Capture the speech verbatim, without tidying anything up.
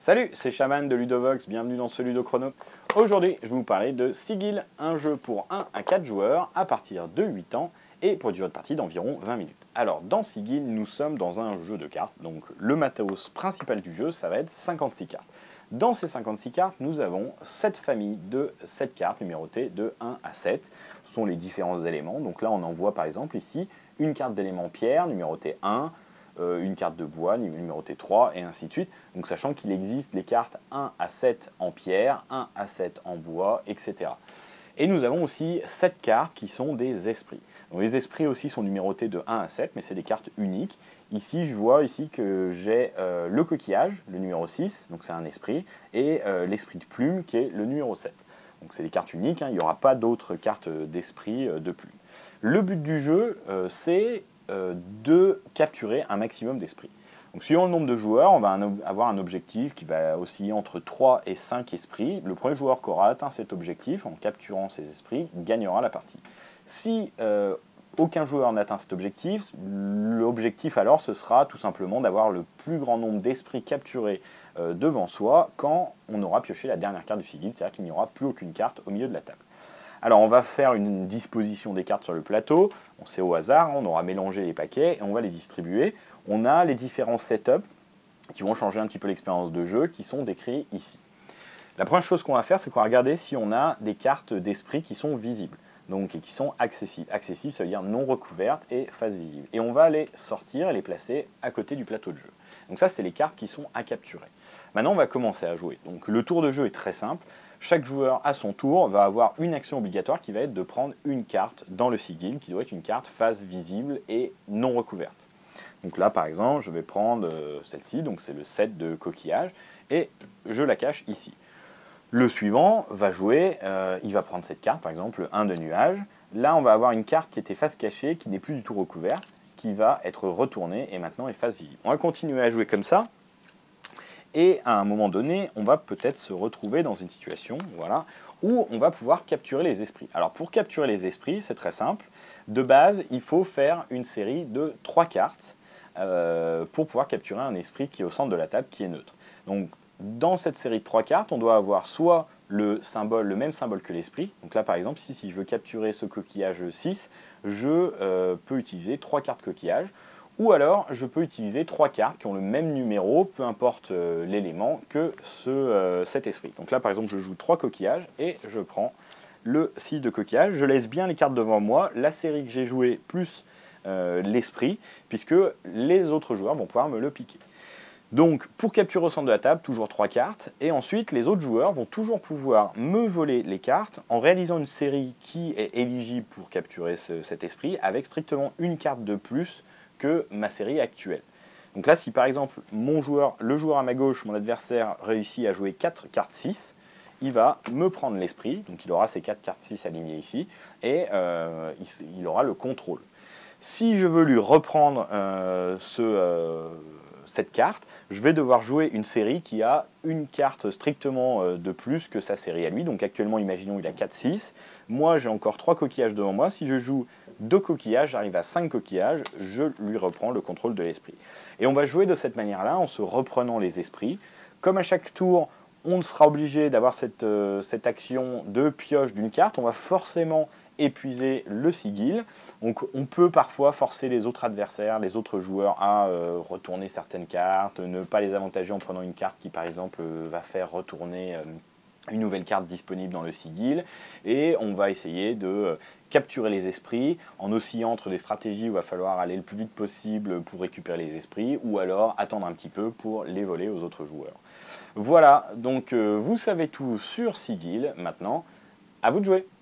Salut, c'est Shaman de Ludovox, bienvenue dans ce Ludochrono. Aujourd'hui, je vais vous parler de Sigil, un jeu pour un à quatre joueurs à partir de huit ans et pour une durée de partie d'environ vingt minutes. Alors, dans Sigil, nous sommes dans un jeu de cartes, donc le matos principal du jeu, ça va être cinquante-six cartes. Dans ces cinquante-six cartes, nous avons sept familles de sept cartes numérotées de un à sept. Ce sont les différents éléments, donc là on en voit par exemple ici une carte d'élément pierre numérotée un, Euh, une carte de bois numérotée trois et ainsi de suite. Donc sachant qu'il existe les cartes un à sept en pierre, un à sept en bois, et cetera. Et nous avons aussi sept cartes qui sont des esprits. Donc les esprits aussi sont numérotés de un à sept, mais c'est des cartes uniques. Ici, je vois ici que j'ai euh, le coquillage, le numéro six, donc c'est un esprit, et euh, l'esprit de plume qui est le numéro sept. Donc c'est des cartes uniques, hein, il n'y aura pas d'autres cartes d'esprit euh, de plume. Le but du jeu, euh, c'est euh, de capturer un maximum d'esprits. Donc suivant le nombre de joueurs, on va un, avoir un objectif qui va osciller entre trois et cinq esprits. Le premier joueur qui aura atteint cet objectif en capturant ces esprits gagnera la partie. Si euh, aucun joueur n'atteint cet objectif, l'objectif alors ce sera tout simplement d'avoir le plus grand nombre d'esprits capturés euh, devant soi quand on aura pioché la dernière carte du Sigil, c'est-à-dire qu'il n'y aura plus aucune carte au milieu de la table. Alors on va faire une disposition des cartes sur le plateau, on sait au hasard, on aura mélangé les paquets et on va les distribuer. On a les différents setups qui vont changer un petit peu l'expérience de jeu qui sont décrits ici. La première chose qu'on va faire, c'est qu'on va regarder si on a des cartes d'esprit qui sont visibles, donc et qui sont accessibles. Accessibles, ça veut dire non recouvertes et face visible. Et on va les sortir et les placer à côté du plateau de jeu. Donc ça, c'est les cartes qui sont à capturer. Maintenant, on va commencer à jouer. Donc le tour de jeu est très simple. Chaque joueur, à son tour, va avoir une action obligatoire qui va être de prendre une carte dans le Sigil, qui doit être une carte face visible et non recouverte. Donc là, par exemple, je vais prendre euh, celle-ci, donc c'est le sept de coquillage, et je la cache ici. Le suivant va jouer, euh, il va prendre cette carte, par exemple, le un de nuage. Là, on va avoir une carte qui était face cachée, qui n'est plus du tout recouverte, qui va être retournée et maintenant est face visible. On va continuer à jouer comme ça. Et à un moment donné, on va peut-être se retrouver dans une situation voilà, où on va pouvoir capturer les esprits. Alors pour capturer les esprits, c'est très simple. De base, il faut faire une série de trois cartes euh, pour pouvoir capturer un esprit qui est au centre de la table, qui est neutre. Donc dans cette série de trois cartes, on doit avoir soit le symbole, le même symbole que l'esprit. Donc là par exemple, si, si je veux capturer ce coquillage six, je euh, peux utiliser trois cartes coquillage. Ou alors, je peux utiliser trois cartes qui ont le même numéro, peu importe euh, l'élément, que ce, euh, cet esprit. Donc là, par exemple, je joue trois coquillages et je prends le six de coquillage. Je laisse bien les cartes devant moi, la série que j'ai jouée plus euh, l'esprit, puisque les autres joueurs vont pouvoir me le piquer. Donc, pour capturer au centre de la table, toujours trois cartes. Et ensuite, les autres joueurs vont toujours pouvoir me voler les cartes en réalisant une série qui est éligible pour capturer ce, cet esprit, avec strictement une carte de plus que ma série actuelle. Donc là, si par exemple, mon joueur, le joueur à ma gauche, mon adversaire, réussit à jouer quatre cartes six, il va me prendre l'esprit, donc il aura ces quatre cartes six alignées ici, et euh, il, il aura le contrôle. Si je veux lui reprendre euh, ce, euh, cette carte, je vais devoir jouer une série qui a une carte strictement euh, de plus que sa série à lui. Donc actuellement, imaginons il a quatre six. Moi, j'ai encore trois coquillages devant moi. Si je joue deux coquillages, j'arrive à cinq coquillages, je lui reprends le contrôle de l'esprit. Et on va jouer de cette manière-là, en se reprenant les esprits. Comme à chaque tour, on sera obligé d'avoir cette, euh, cette action de pioche d'une carte, on va forcément épuiser le Sigil. Donc on peut parfois forcer les autres adversaires, les autres joueurs à euh, retourner certaines cartes, ne pas les avantager en prenant une carte qui par exemple euh, va faire retourner euh, une nouvelle carte disponible dans le Sigil, et on va essayer de euh, capturer les esprits en oscillant entre des stratégies où il va falloir aller le plus vite possible pour récupérer les esprits, ou alors attendre un petit peu pour les voler aux autres joueurs. Voilà, donc euh, vous savez tout sur Sigil. Maintenant, à vous de jouer.